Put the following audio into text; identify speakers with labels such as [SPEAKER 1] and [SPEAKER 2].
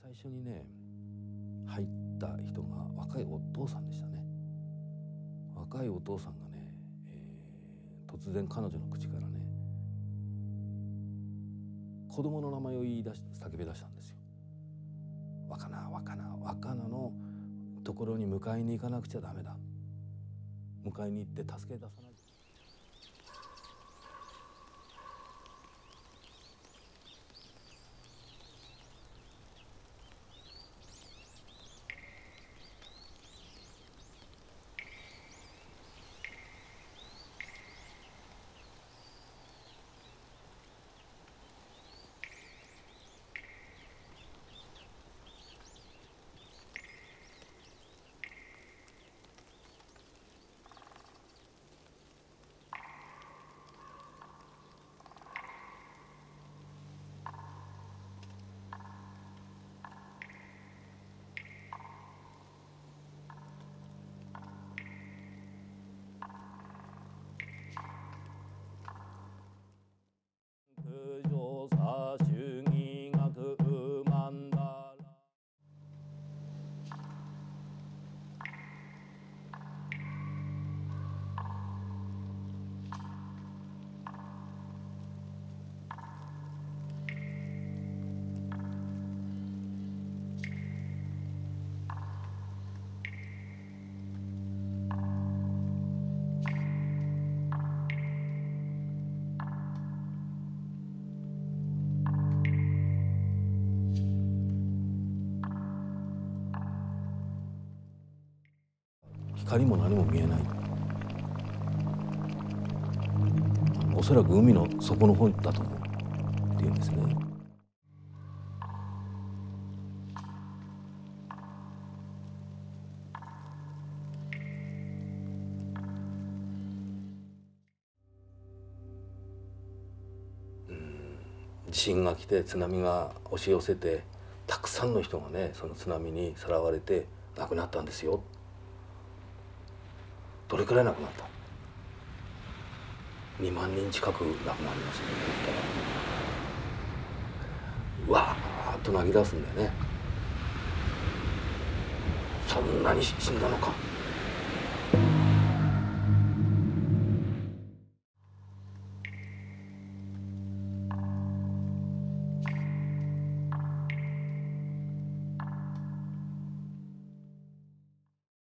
[SPEAKER 1] 最初にね入った人が若いお父さんでしたね。若いお父さんがね、突然彼女の口からね子供の名前を言い出し叫び出したんですよ。若菜若菜若菜のところに迎えに行かなくちゃダメだ。迎えに行って助け出さない。光も何も見えない。おそらく海の底の方だと思うっていうんですね。地震が来て津波が押し寄せてたくさんの人がねその津波にさらわれて亡くなったんですよ。どれくらい亡くなった？ 2万人近く亡くなりますねって言ったら、うわーっと泣き出すんだよね。そんなに死んだのか。